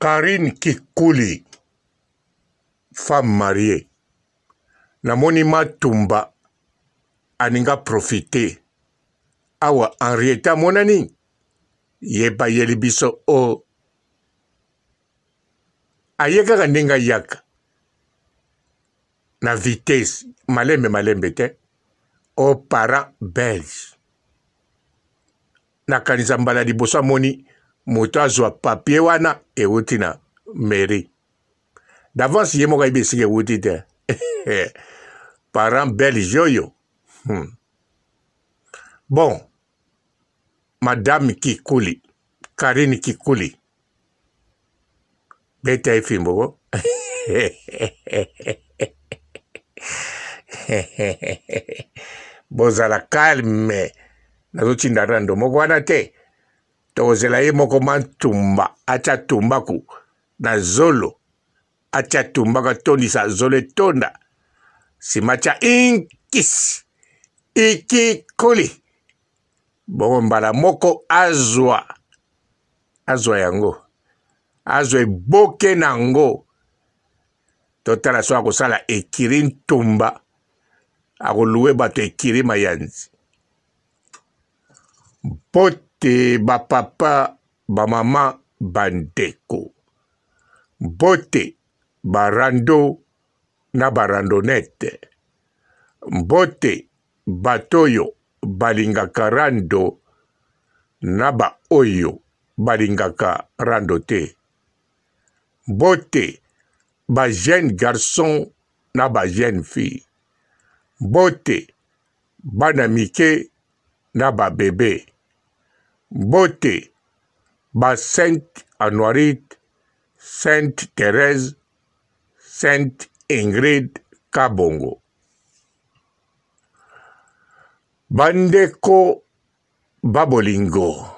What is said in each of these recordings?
Karine Kikuli, femme mariée. Namoni Matumba aninga profité. Awa Henrietta monani. Yeba yelibiso o. Ayeka kandinga yaka. Na vitesse. Malembe te. O parents belges. Na kanisa mbala liboso moni. Moto azwa papier wana ewuti na mairie. D'avance ye moka ibesike ewuti te. Parents belges yoyo. Bon. Madame Kikuli. Karine Kikuli. Beta efimbo. Bozala calme. Nazotinda rando moko wana te. Tozela ye moko mantumba. Acha tumbaku. Na zolo. Acha tumbaka tondisa zolo tonda. Simacha inkis. Ikikuli. Bongo mbala moko azwa. Azwa yango. Azwa eboke nango. Totala so akosala ekiri ntumba. Akoluwe bato ekiri mayanzi. Bote ba papa, ba mama, bandeko. Bote ba rando na ba randonnette. Bote batoyo balingaka rando na ba oyo balingaka rando te. Bote ba jeune garçon na ba jeune fille. Bote bana mike na ba bébé. Bote ba Sainte Honorite, Sainte Thérèse, Sainte Ingrid Kabongo. Bandeko babolingo.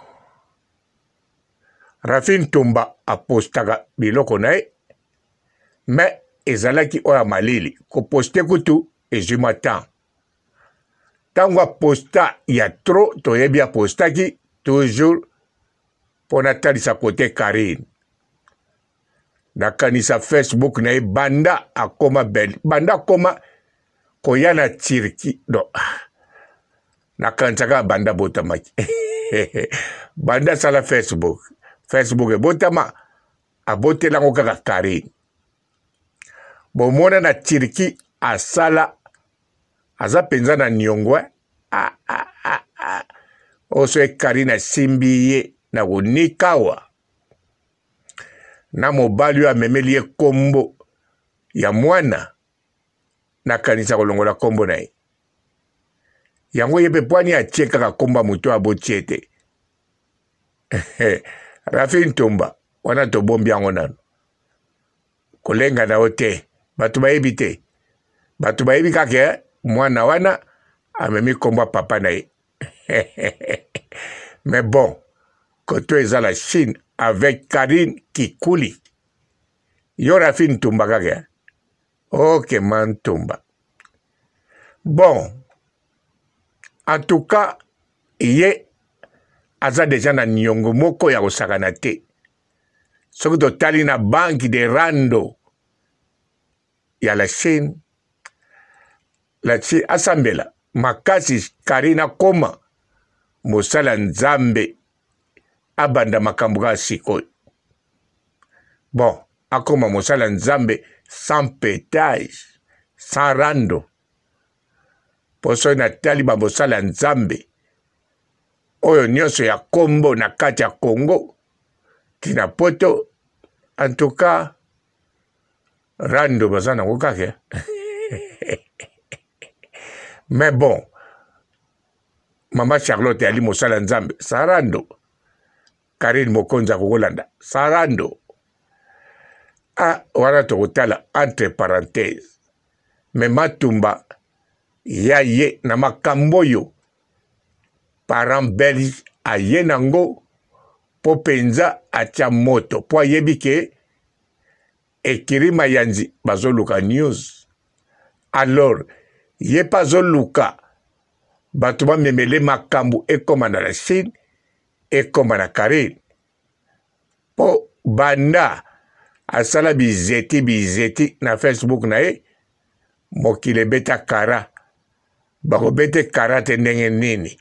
Rafin Tumba apostaka biloko na ye. Mais ezalaki oya malili. Ko poste kutu ezumatan. Tango posta ya trop toyebi apostaki toujours pona talisa kote Karine. Nakanisa Facebook na ye banda akoma bel. Banda akoma koyana Turki. No. Nakansaka banda botamaki. Banda sala Facebook. Facebook botama abote lango kaka Karine. Bomona na Turki asala aza penza na nyongwe. Oso Karine simbi ye na kunikawa. Na mobali wa memeli ye kombo ya mwana. Na kanisa kolongola kombo na ye. Yango yepe pwani ya cheka ka komba mutu abotiete. Rafin Tumba wana to bombi yango nano. Kolenga na ote. Batu baebi te. Batu baebi kake mwana wana amemi komba papa na ye. Mais bon, koto eza la Chine avec Karine Kikuli. Yo Rafin Tumba kake. Ok man Tumba. Bon. En tout cas, ye aza deja na nyongo moko ya kosakana te. Soki totali na banki de rando ya la Chine. La Chine asambela. Makasi Karina koma. Mosala nzambe. Abanda makambuka sikoy. Bon, akoma mosala nzambe sans pétage. Sans rando. Poso na tali ba mosala nzambe. Oyo nyonso ya kombo na kati ya Congo. Tina poto. En tout cas. Rando bazana kukake. Mais bon. Mama Charlotte ali mosala nzambe. Sarando. Karine Mokonza kukolanda. Sarando. Wana tokotala entre parenthèses. Mais Matumba. Ya ye na makamboyo. Parents belges a ye nango. Po penza atia moto. Po yebike. Ekiri mayanzi bazoluka news. Alors, ye bazoluka. Batuma memele makambu ekoma na la Chine. Ekoma na Karine. Po banda asala bizeti na Facebook na ye mokili beta kara bakobete kara te ndenge nini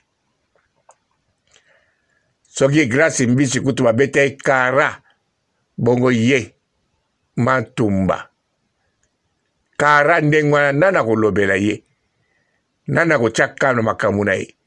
soki grâce mbisi kutu babete kara bongo ye Matumba kara ndenge wana nana kolobela ye nana kotia kano makambo na ye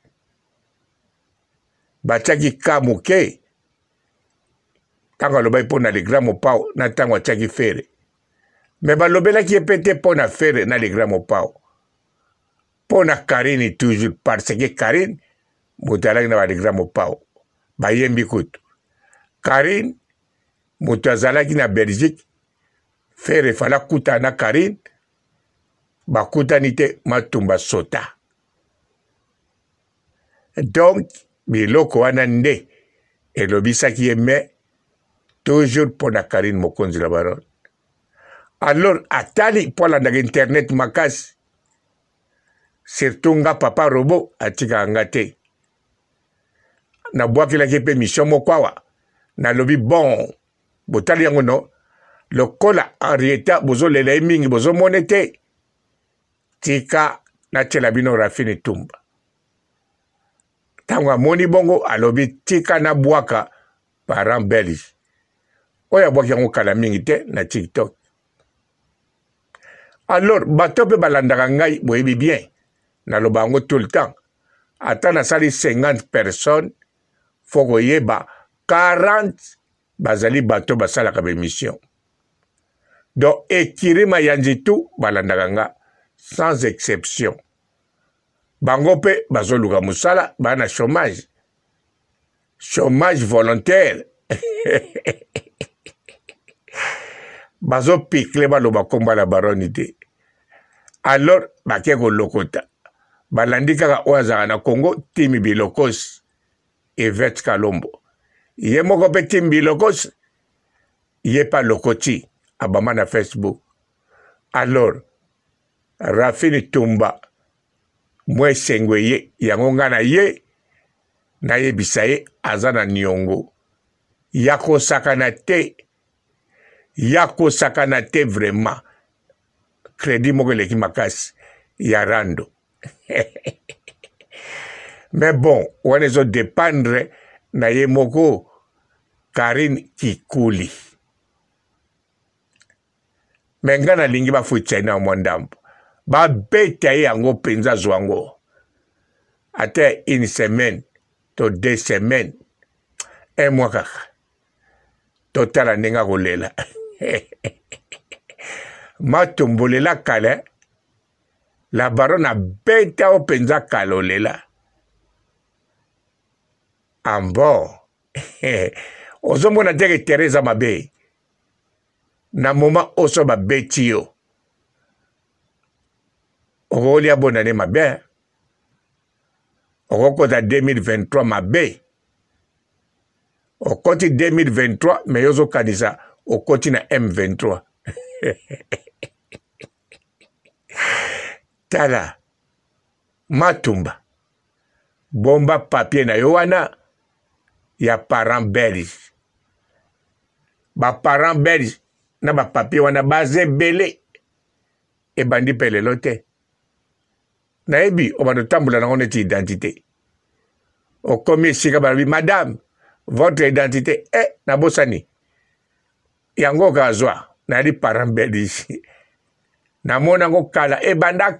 batiaki ka moke ntango alobai mpo na legra mopao na ntango atiaki fere me balobelaki ye mpe te mpo na fere na legra mopao mpo na Karine toujours parce que Karine moto alaki na balegra mopao bayembi kutu Karine moto azalaki na Belgique fere fala kuta na Karine bakutani te Matumba sota donc biloko wana nde elobisaki ye me toujours mpo na Karine mokonzi la baron alors atali mpo alandaka internet makasi surtout nga papa robo atikaka nga te nabwakelaki mpe mission moko awa nalobi bon botali yango no lokola henrietta bozolela ye mingi bozomone te tika natiela bino Rafini Tumba ntango amoni bongo alobi tika nabwaka parent belge oyo abwaki yango kala mingi te na TikTok alors bato mpe balandaka ngai boyebi bien naloba yango tout le temps ata nasali 50 personnes fo koyeba 40 bazali bato basalaka bémission donc ekirima yanzi tu balandaka nga sans exception bango mpe bazoluka mosala baa na chômage volontaire bazopikle baloba komba na baroni te alors bake kolokota balandi kaka oyo azalaka na Congo Timi Bilokos Yvette Kalombo ye moko mpe Timi Bilokos ye pa lokoti abama na Facebook alors Rafini Tumba mwe sengwe ye yango nga na ye nayebisa ye aza na niongo yakosakana te vraiment crédit moko eleki makasi ya rando mais bon wana ezodépendre na ye moko Karine Kikuli me nga nalingi bafutisa ye na mwa ndambo babeta ye yango mpenza zwango ata une semaine to 2 semaines un mois kaka totala ndenge akolela Matumbolela kale la baronne abeta o mpenza kale olela ambo ozomona teke Teresa mabe na moma oso babeti yo okolia bonane mabe okokota 2023 mabe okoti 2023 me yozokanisa okoti na M23 tala Matumba bomba papier na yo wana ya parent belge ba parent belge na ba papier wana baze belé ebandi pelelo te nayebi obando tambula nango neti identité okomi esika balobi madame votre identité nabosani yango kazwa nali parent belge namona ngo kala ebanda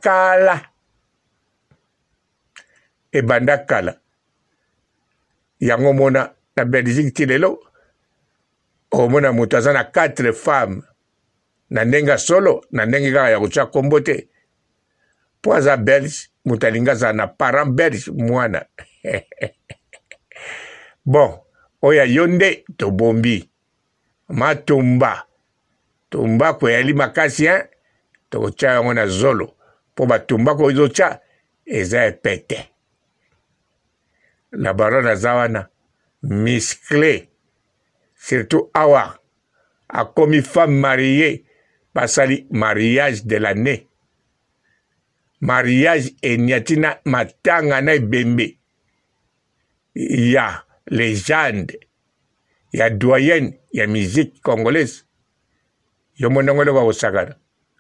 kala yango mona na Belgique ti lelo omona moto aza na 4 femmes na ndenge solo na ndenge kaka ya kotia kombo te po aza belge moto alingi azala na parent belge mwana bon oyo yo nde tobombi Matumba tumbako eyali makasi tokotia yango na zolo po batumbako ezotia eza epete la baronne aza wana musclé surtout awa akomi femme mariée basali mariage de l'année mariage eniati na matanga na ebembe ya légende ya doyenne ya musique congolaise yo monongolo wa osakana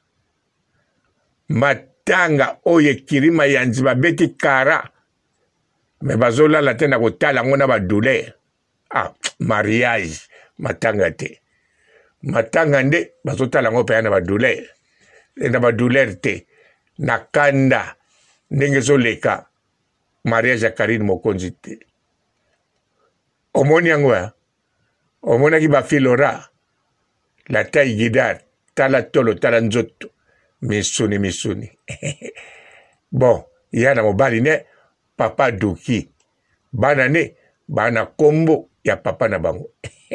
matanga oye kirima yanzi babeti kara me bazola la tena kotala ngona ba douleur mariage matanga te matanga nde bazotala ngo pe na ba douleur te nakanda ndenge zoleka mariage ya Karine Mokonzi te omoni yango omonaki bafilora la taille guidard tala tolo tala nzoto misuni bon yana mobali ne papa Doki bana ne bana kombo ya papa na bango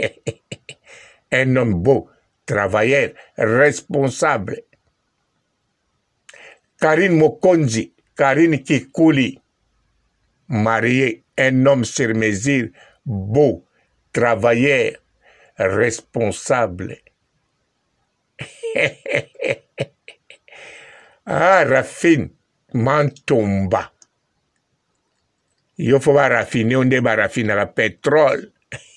un homme beau travailleur responsable Karine Mokonzi Karine Kikuli marié un homme sur mesure beau travailleur responsable Rafine Mantomba yo faut ba raffiner onde ba raffiner la pétrole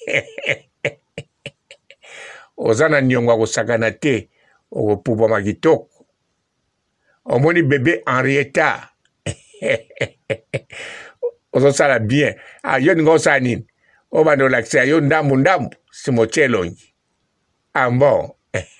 ozana nyongwa kosakana te okopupa makitoko omoni bébé Henrietta ozosala bien yo ninga osala nini obanda olakisa yo ndambu simotie elongi bon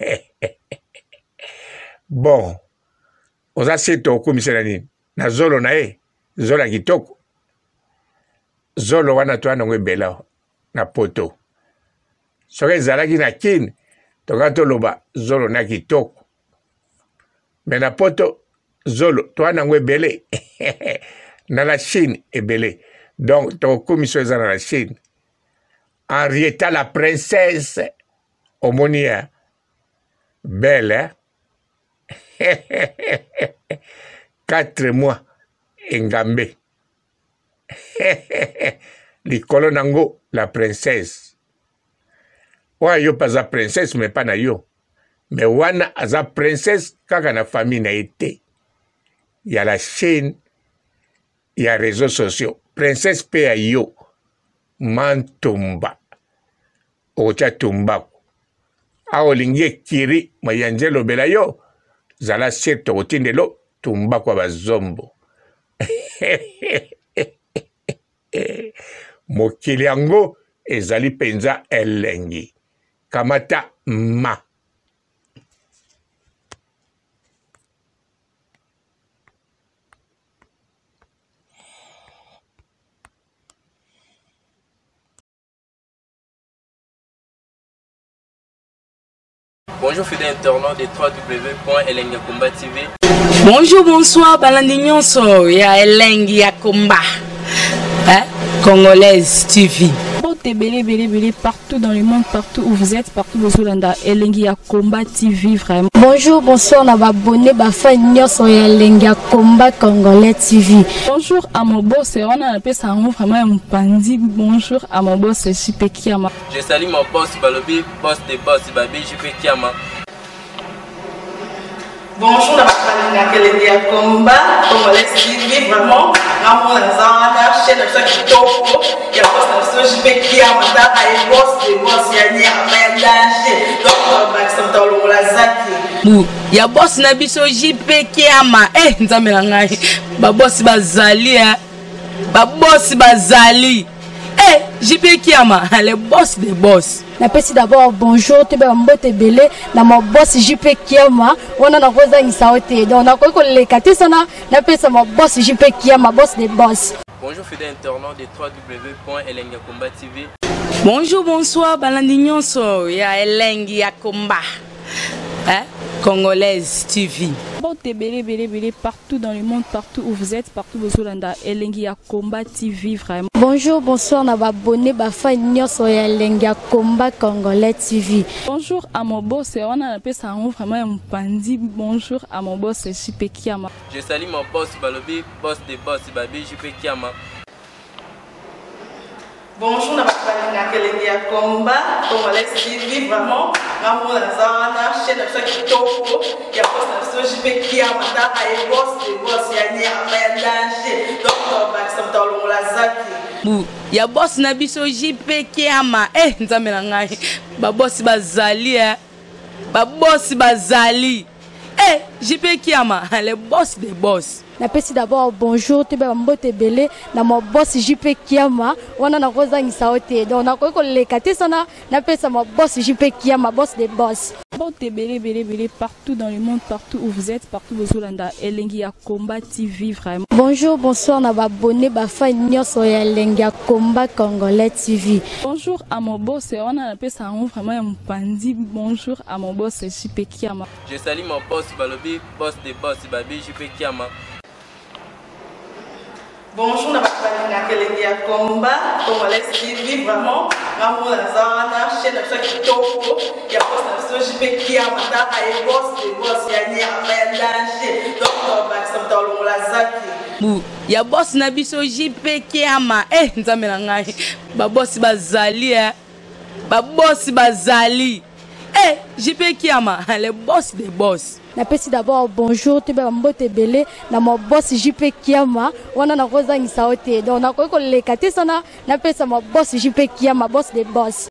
bon oza seto okumisela nini na zolo na ye zolo ya kitoko zolo wana to anango ebela na poto soki ezalaki na kine toka toloba zolo na kitoko me na poto zolo to anango ebele na la Chine ebele donc tokokumiso eza na la Chine Henrietta la princesse omoni ya belle 4 mois engambe likolo nango la princesse oyo yo paza princesse me pa na yo me wana aza princesse kaka na famille na ye te ya la chaîne ya réseaux sociaux princesse pe ya yo Mantomba okotia tumbako awo olingi ekiri mayanje elobela yo zala seto okotindelo tumbako ya bazombo mokili yango ezali penza elengi kamata ma Bonjour fidèles internautes de www.elengiakomba TV. Bonjour, bonsoir, balandinyon so ya Elengi ya Komba. Congolaise TV. Belé partout dans le monde, partout où vous êtes, partout où vous êtes, Elengi ya Komba TV vraiment. Bonjour, bonsoir, on a abonné Bafan sur Elengi ya Komba Congolais TV. Bonjour à mon boss, on a appelé ça vraiment un pandi. Bonjour à mon boss, JP Kiama. Je salue mon boss Balobi, boss des boss Babi, JP Kiama. Bonjour, on a Elengi ya Komba Congolais TV vraiment. Ramon Lazana, chaîne de qui topo, il y a pas de JP Kiama, et boss des boss, il y a ni à danger. Donc on va accepter le lazaki. Ya boss na biso JP Kiama nzambe na ngai ba boss bazali ba boss bazali JP Kiama le boss des boss. Napesi d'abord bonjour te ba mbote belé na mo boss JP Kiama wana na koza ngisaote donc na ko lekati sana napesa mo boss JP Kiama boss des boss. Bonjour fidèles internautes de www.elengiakomba TV. Bonjour bonsoir balandinyon so ya Elengi ya Komba. Congolaise TV. Belé partout dans le monde, partout où vous êtes, partout où vous êtes, Elengi ya Komba TV vraiment. Bonjour, bonsoir, on a abonné Bafan sur Elengi ya Komba Congolais TV. Bonjour à mon boss, on a appelé ça vraiment un pandi. Bonjour à mon boss, JP Kiama. Je salue mon boss Balobi, boss des boss Babi, JP Kiama. Bonjour, on a Elengi ya Komba Congolais TV vraiment. Ramon Lazana, chaîne de qui topo, il y a pas de JP Kiama, et boss des boss, il y a ni à danger. Donc on va accepter le lazaki. Ya boss na biso JP Kiama nzambe na ngai ba boss bazali babosi bazali. Eh, JP Kiama, le boss des boss. Napesi d'abord bonjour te ba mbote belé na mo boss JP Kiama wana na kozangisa ote donc na ko lekate sana napesa mo boss JP Kiama boss des boss. Mbote belé partout dans le monde, partout où vous êtes, partout où vous êtes, Elengi ya Combat TV vraiment. Bonjour, bonsoir na ba abonné ba fan nyonso ya Elengi ya Combat Congolais TV. Bonjour à mon boss, on a appelé ça vraiment un pandi. Bonjour à mon boss JP Kiama. Je salue mon boss Balobi, boss des boss Babi JP Kiama. Bonjour, na bakalina Elengi ya Combat Congolais TV vraiment. Ngamu na zawana chaîne na chaque toko ya boss na JP Kiama ta ay boss des boss ya nya ya danger. Donc ba ça tolo la zaki. Bu ya boss na biso JP Kiama. Eh nzambe na ngai. Ba boss bazali ba boss bazali. Eh JP Kiama, le boss des boss. Napesi d'abord bonjour te ba mbote belé na mo boss JP Kiama wana na kozangisa ote donc na ko lekate sana napesa mo boss JP Kiama boss des boss.